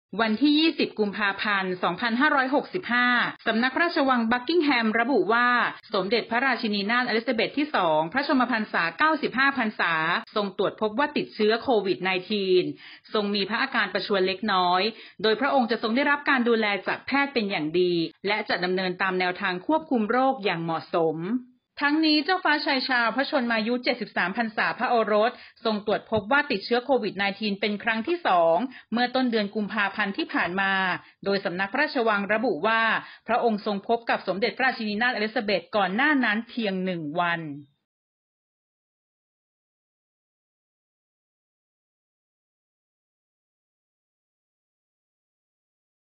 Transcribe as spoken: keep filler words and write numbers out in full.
วันที่ ยี่สิบ กุมภาพันธ์ สองพันห้าร้อยหกสิบห้า สำนักพระราชวังบักกิงแฮมระบุว่าสมเด็จพระราชินีนาถอลิซาเบธที่ สอง พระชนมพรรษา เก้าสิบห้า พรรษา ทรงตรวจพบว่าติดเชื้อโควิด สิบเก้า ทรงมีพระอาการประชวรเล็กน้อย โดยพระองค์จะทรงได้รับการดูแลจากแพทย์เป็นอย่างดี และจะดำเนินตามแนวทางควบคุมโรคอย่างเหมาะสม ทั้งนี้เจ้าฟ้าชายชาลส์พระชนมายุ เจ็ดสิบสาม พรรษาพระโอรสทรงตรวจพบว่าติดเชื้อโควิด สิบเก้า เป็นครั้งที่ สอง เมื่อต้นเดือนกุมภาพันธ์ที่ผ่านมา โดยสำนักพระราชวังระบุว่าพระองค์ทรงพบกับสมเด็จพระราชินีนาถอลิซาเบธก่อนหน้านั้นเพียงหนึ่งวัน